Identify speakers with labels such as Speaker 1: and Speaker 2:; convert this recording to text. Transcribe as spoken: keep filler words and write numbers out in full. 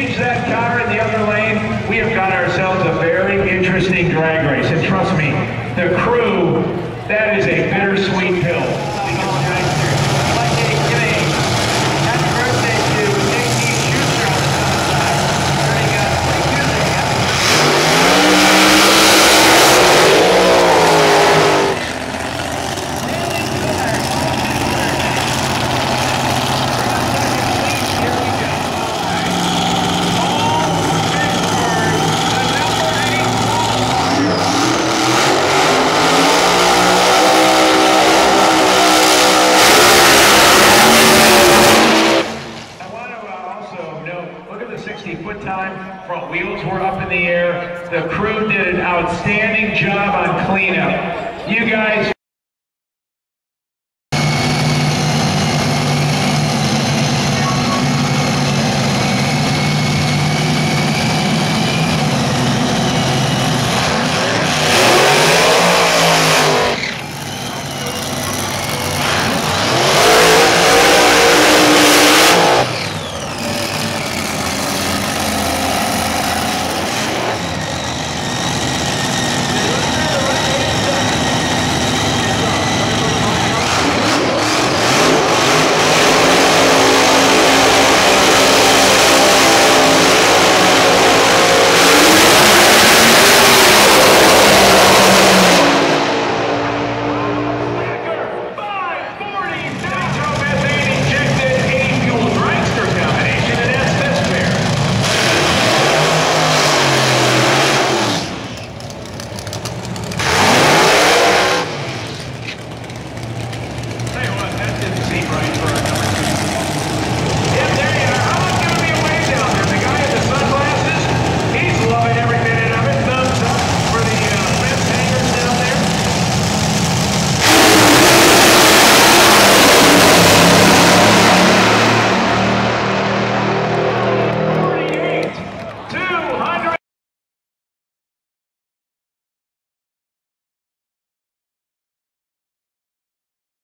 Speaker 1: engage that car in the other lane, we have got ourselves a very interesting drag race. And trust me, the crew, that is a bittersweet pill. Because Dragster, I'd like to give a happy birthday to Nick Schuster on the south side. Turning up like Tuesday. sixty foot time, front wheels were up in the air. The crew did an outstanding job on cleanup. You guys